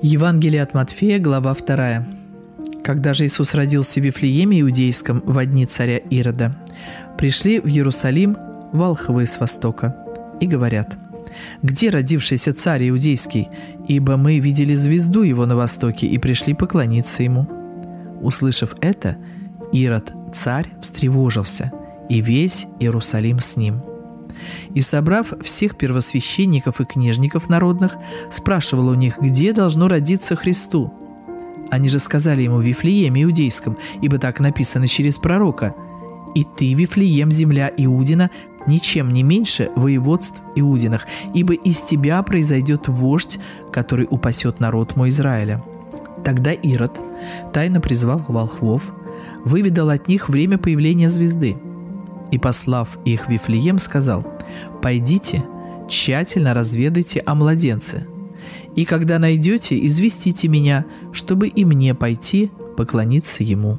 Евангелие от Матфея, глава 2. Когда же Иисус родился в Вифлееме Иудейском в дни царя Ирода, пришли в Иерусалим волхвы с востока и говорят: «Где родившийся царь Иудейский? Ибо мы видели звезду его на востоке и пришли поклониться ему». Услышав это, Ирод, царь, встревожился, и весь Иерусалим с ним. И, собрав всех первосвященников и книжников народных, спрашивал у них, где должно родиться Христу. Они же сказали ему: в Вифлееме Иудейском, ибо так написано через пророка: «И ты, Вифлеем, земля Иудина, ничем не меньше воеводств Иудиных, ибо из тебя произойдет вождь, который упасет народ мой Израиля». Тогда Ирод, тайно призвав волхвов, выведал от них время появления звезды, и, послав их в Вифлеем, сказал: «Пойдите, тщательно разведайте о младенце, и когда найдете, известите меня, чтобы и мне пойти поклониться ему».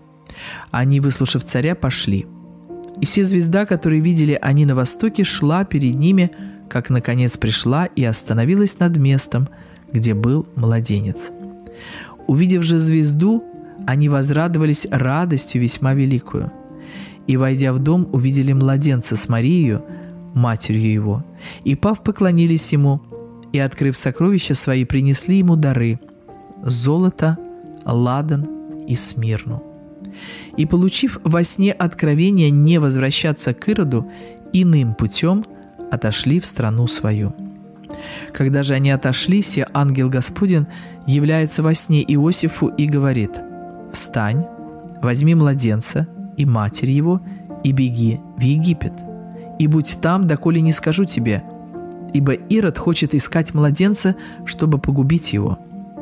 Они, выслушав царя, пошли. И се звезда, которую видели они на востоке, шла перед ними, как наконец пришла и остановилась над местом, где был младенец. Увидев же звезду, они возрадовались радостью весьма великую. И, войдя в дом, увидели младенца с Марией, матерью его, и, пав, поклонились ему, и, открыв сокровища свои, принесли ему дары – золото, ладан и смирну. И, получив во сне откровение не возвращаться к Ироду, иным путем отошли в страну свою. Когда же они отошли, се ангел Господень является во сне Иосифу и говорит: «Встань, возьми младенца и матерь его, и беги в Египет, и будь там, доколе не скажу тебе, ибо Ирод хочет искать младенца, чтобы погубить его».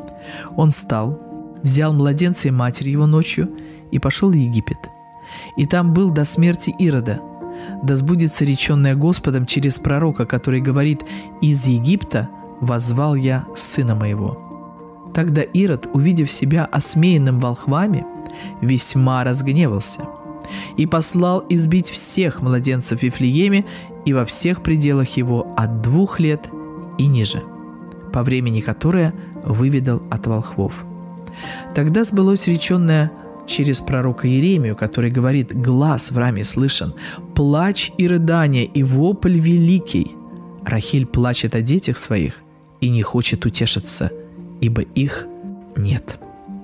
Он встал, взял младенца и матерь его ночью и пошел в Египет. И там был до смерти Ирода, да сбудется реченное Господом через пророка, который говорит: «Из Египта воззвал я сына моего». Тогда Ирод, увидев себя осмеянным волхвами, весьма разгневался и послал избить всех младенцев в Вифлееме и во всех пределах его от 2 лет и ниже, по времени которое выведал от волхвов. Тогда сбылось реченное через пророка Иеремию, который говорит: «Глас в раме слышен, плач и рыдание, и вопль великий. Рахиль плачет о детях своих и не хочет утешиться, ибо их нет».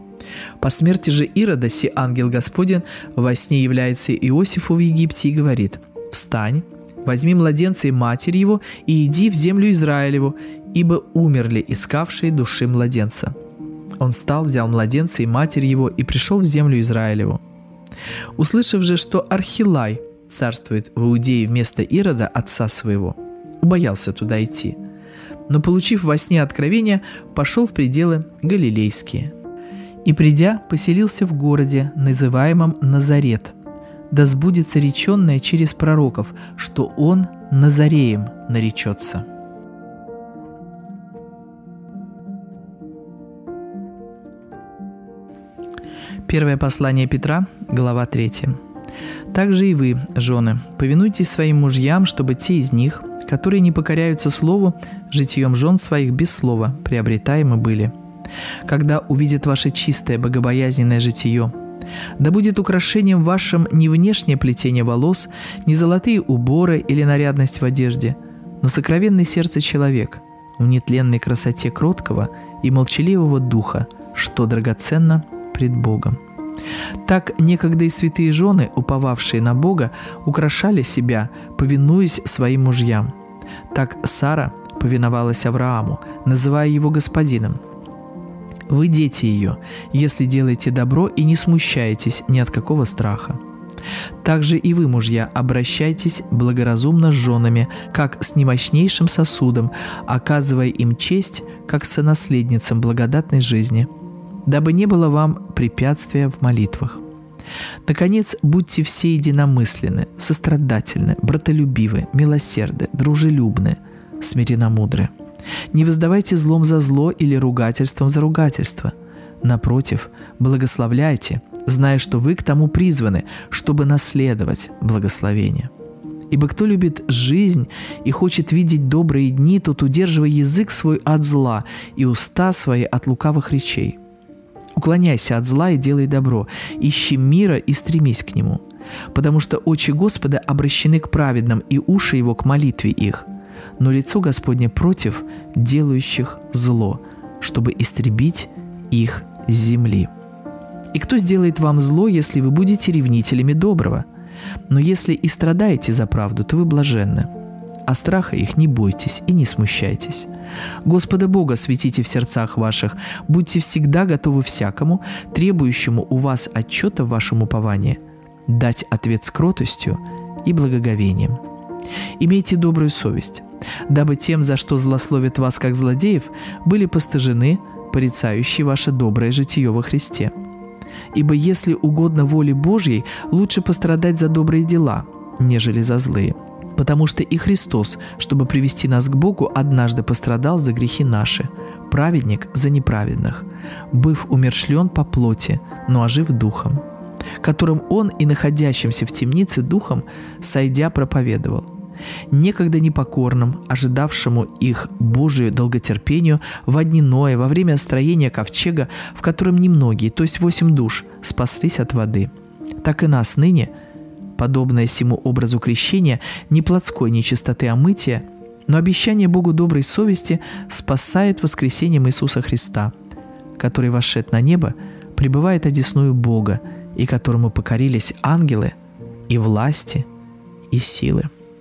По смерти же Ирода се ангел Господень во сне является Иосифу в Египте и говорит: «Встань, возьми младенца и матерь его, и иди в землю Израилеву, ибо умерли искавшие души младенца». Он встал, взял младенца и матерь его и пришел в землю Израилеву. Услышав же, что Архилай царствует в Иудее вместо Ирода, отца своего, убоялся туда идти, но, получив во сне откровение, пошел в пределы галилейские. И, придя, поселился в городе, называемом Назарет, да сбудется реченное через пророков, что он Назареем наречется. Первое послание Петра, глава 3. «Также и вы, жены, повинуйтесь своим мужьям, чтобы те из них, которые не покоряются слову, житием жен своих без слова приобретаемы были. Когда увидят ваше чистое богобоязненное житие, да будет украшением вашим не внешнее плетение волос, не золотые уборы или нарядность в одежде, но сокровенное сердце человек, в нетленной красоте кроткого и молчаливого духа, что драгоценно пред Богом. Так некогда и святые жены, уповавшие на Бога, украшали себя, повинуясь своим мужьям. Так Сара повиновалась Аврааму, называя его господином. Вы дети ее, если делаете добро и не смущаетесь ни от какого страха. Также и вы, мужья, обращайтесь благоразумно с женами, как с немощнейшим сосудом, оказывая им честь, как сонаследницам благодатной жизни, дабы не было вам препятствия в молитвах. Наконец, будьте все единомысленны, сострадательны, братолюбивы, милосердны, дружелюбны, смиренномудры. Не воздавайте злом за зло или ругательством за ругательство. Напротив, благословляйте, зная, что вы к тому призваны, чтобы наследовать благословение. Ибо кто любит жизнь и хочет видеть добрые дни, тот удерживай язык свой от зла и уста свои от лукавых речей. Уклоняйся от зла и делай добро, ищи мира и стремись к нему, потому что очи Господа обращены к праведным и уши Его к молитве их, но лицо Господне против делающих зло, чтобы истребить их с земли. И кто сделает вам зло, если вы будете ревнителями доброго? Но если и страдаете за правду, то вы блаженны. А страха их не бойтесь и не смущайтесь. Господа Бога светите в сердцах ваших, будьте всегда готовы всякому, требующему у вас отчета в вашем уповании, дать ответ с кротостью и благоговением. Имейте добрую совесть, дабы тем, за что злословят вас как злодеев, были постыжены порицающие ваше доброе житие во Христе. Ибо если угодно воле Божьей, лучше пострадать за добрые дела, нежели за злые. Потому что и Христос, чтобы привести нас к Богу, однажды пострадал за грехи наши, праведник за неправедных, быв умерщвлен по плоти, но ожив духом, которым Он и находящимся в темнице духом, сойдя, проповедовал. Некогда непокорным, ожидавшему их Божию долготерпению во дни Ноя, во время строения ковчега, в котором немногие, то есть 8 душ, спаслись от воды. Так и нас ныне, подобное сему образу крещения, не плотской нечистоты омытия, но обещание Богу доброй совести спасает воскресением Иисуса Христа, который, вошед на небо, пребывает одесную Бога, и которому покорились ангелы и власти и силы.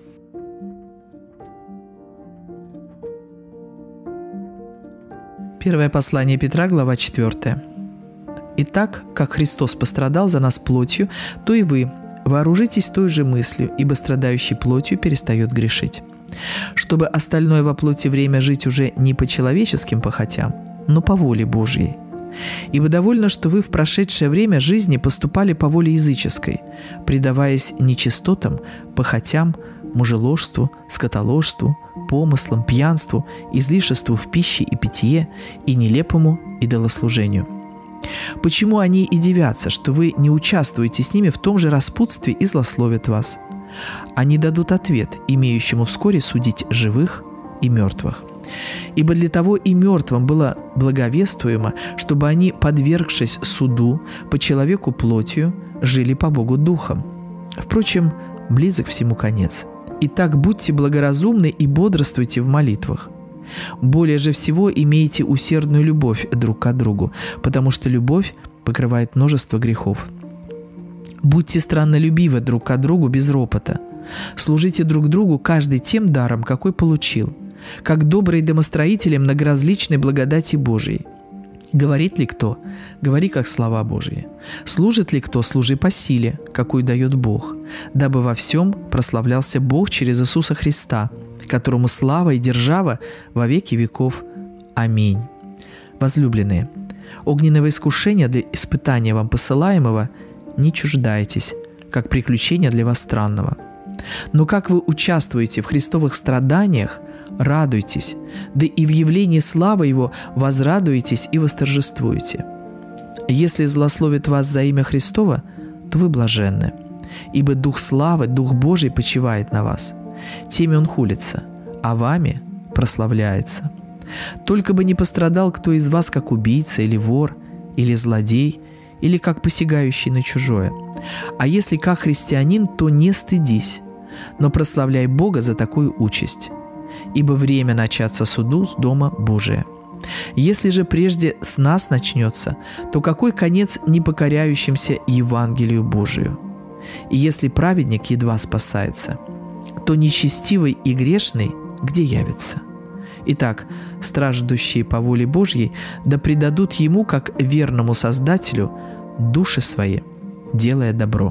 Первое послание Петра, глава 4. «Итак, как Христос пострадал за нас плотью, то и вы вооружитесь той же мыслью, ибо страдающий плотью перестает грешить, чтобы остальное во плоти время жить уже не по человеческим похотям, но по воле Божьей. Ибо довольно, что вы в прошедшее время жизни поступали по воле языческой, предаваясь нечистотам, похотям, мужеложству, скотоложству, помыслам, пьянству, излишеству в пище и питье и нелепому идолослужению. Почему они и дивятся, что вы не участвуете с ними в том же распутстве и злословят вас? Они дадут ответ, имеющему вскоре судить живых и мертвых. Ибо для того и мертвым было благовествуемо, чтобы они, подвергшись суду по человеку плотью, жили по Богу духом. Впрочем, близок всему конец. Итак, будьте благоразумны и бодрствуйте в молитвах. Более же всего имейте усердную любовь друг к другу, потому что любовь покрывает множество грехов. Будьте страннолюбивы друг к другу без ропота. Служите друг другу каждый тем даром, какой получил, как добрые домостроители многоразличной благодати Божией. Говорит ли кто? Говори, как слова Божьи. Служит ли кто? Служи по силе, какую дает Бог, дабы во всем прославлялся Бог через Иисуса Христа, которому слава и держава во веки веков. Аминь. Возлюбленные, огненного искушения для испытания вам посылаемого не чуждайтесь, как приключения для вас странного. Но как вы участвуете в Христовых страданиях, радуйтесь, да и в явлении славы Его возрадуетесь и восторжествуете. Если злословит вас за имя Христово, то вы блаженны, ибо Дух славы, Дух Божий почивает на вас. Теми Он хулится, а вами прославляется. Только бы не пострадал кто из вас как убийца или вор, или злодей, или как посягающий на чужое. А если как христианин, то не стыдись, но прославляй Бога за такую участь. Ибо время начаться суду с дома Божия. Если же прежде с нас начнется, то какой конец непокоряющимся Евангелию Божию? И если праведник едва спасается, то нечестивый и грешный где явится? Итак, страждущие по воле Божьей да предадут Ему, как верному Создателю, души свои, делая добро».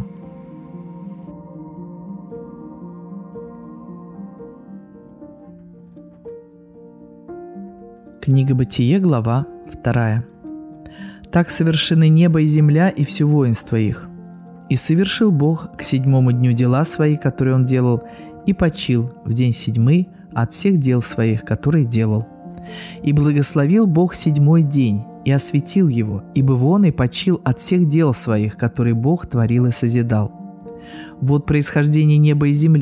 Книга Бытие, глава 2. «Так совершены небо и земля и все воинство их. И совершил Бог к 7-му дню дела свои, которые Он делал, и почил в день 7 от всех дел своих, которые делал. И благословил Бог 7-й день, и осветил его, ибо вон и почил от всех дел своих, которые Бог творил и созидал. Вот происхождение неба и земли.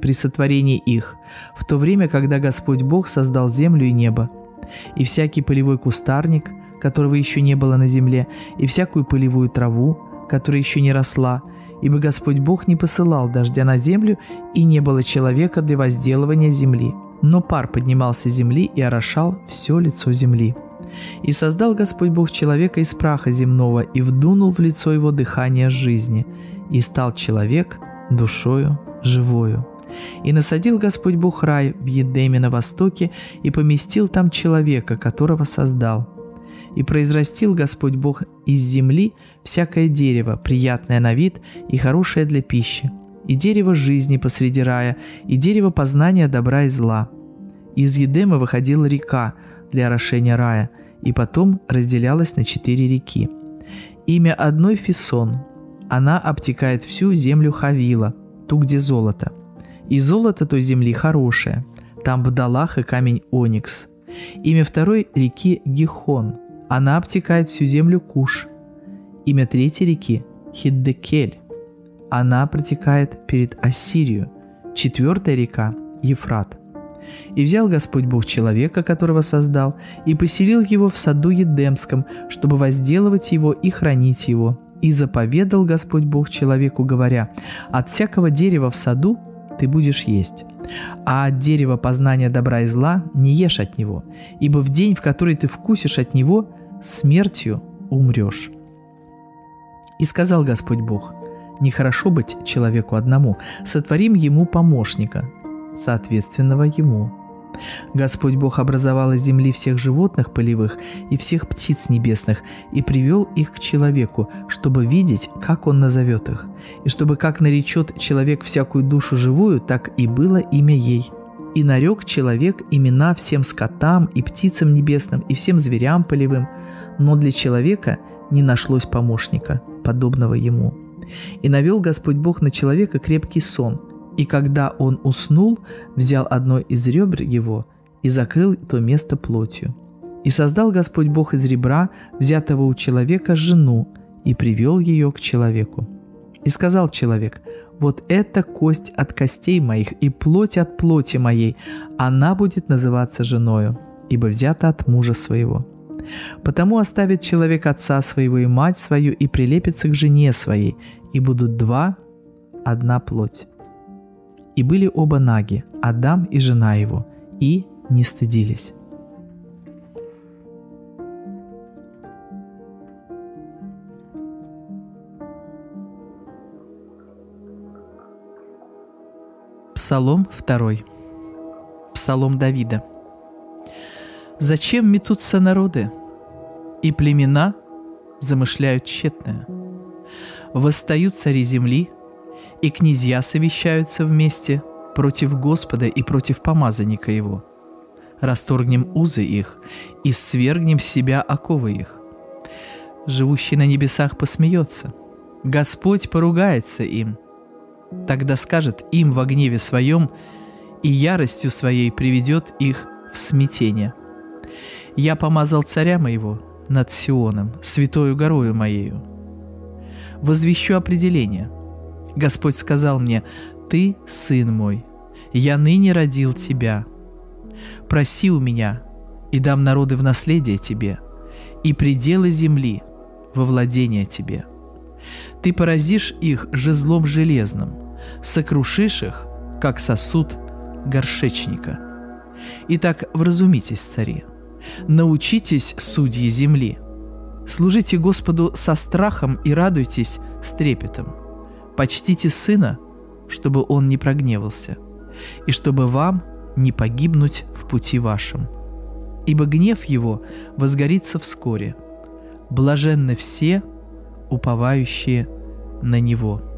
при сотворении их, в то время, когда Господь Бог создал землю и небо, и всякий полевой кустарник, которого еще не было на земле, и всякую полевую траву, которая еще не росла, ибо Господь Бог не посылал дождя на землю, и не было человека для возделывания земли. Но пар поднимался с земли и орошал все лицо земли. И создал Господь Бог человека из праха земного, и вдунул в лицо его дыхание жизни, и стал человек душою живою. И насадил Господь Бог рай в Едеме на востоке, и поместил там человека, которого создал. И произрастил Господь Бог из земли всякое дерево, приятное на вид и хорошее для пищи, и дерево жизни посреди рая, и дерево познания добра и зла. Из Едема выходила река для орошения рая, и потом разделялась на 4 реки. Имя одной Фисон. Она обтекает всю землю Хавила, ту, где золото. И золото той земли хорошее, там бдалах и камень оникс. Имя второй реки Гихон. Она обтекает всю землю Куш. Имя третьей реки Хиддекель. Она протекает перед Ассирию. 4-я река Ефрат. И взял Господь Бог человека, которого создал, и поселил его в саду Едемском, чтобы возделывать его и хранить его. И заповедал Господь Бог человеку, говоря: «От всякого дерева в саду ты будешь есть, а от дерева познания добра и зла не ешь от него, ибо в день, в который ты вкусишь от него, смертью умрешь». И сказал Господь Бог: «Нехорошо быть человеку одному, сотворим ему помощника, соответственного ему». Господь Бог образовал из земли всех животных полевых и всех птиц небесных, и привел их к человеку, чтобы видеть, как он назовет их, и чтобы как наречет человек всякую душу живую, так и было имя ей. И нарек человек имена всем скотам и птицам небесным и всем зверям полевым, но для человека не нашлось помощника, подобного ему. И навел Господь Бог на человека крепкий сон, и когда он уснул, взял одно из ребер его и закрыл то место плотью. И создал Господь Бог из ребра, взятого у человека, жену, и привел ее к человеку. И сказал человек: «Вот это кость от костей моих и плоть от плоти моей, она будет называться женою, ибо взята от мужа своего. Потому оставит человек отца своего и мать свою, и прилепится к жене своей, и будут два одна плоть». И были оба наги, Адам и жена его, и не стыдились. Псалом 2. Псалом Давида. «Зачем метутся народы, и племена замышляют тщетное? Восстают цари земли, и князья совещаются вместе против Господа и против помазанника Его. Расторгнем узы их и свергнем с себя оковы их. Живущий на небесах посмеется, Господь поругается им. Тогда скажет им во гневе своем, и яростью своей приведет их в смятение. Я помазал царя моего над Сионом, святою горою моею. Возвещу определение. Господь сказал мне: «Ты, сын мой, я ныне родил тебя. Проси у меня, и дам народы в наследие тебе, и пределы земли во владение тебе. Ты поразишь их жезлом железным, сокрушишь их, как сосуд горшечника. Итак, вразумитесь, цари, научитесь, судьи земли, служите Господу со страхом и радуйтесь с трепетом. Почтите сына, чтобы он не прогневался, и чтобы вам не погибнуть в пути вашем. Ибо гнев его возгорится вскоре. Блаженны все, уповающие на него».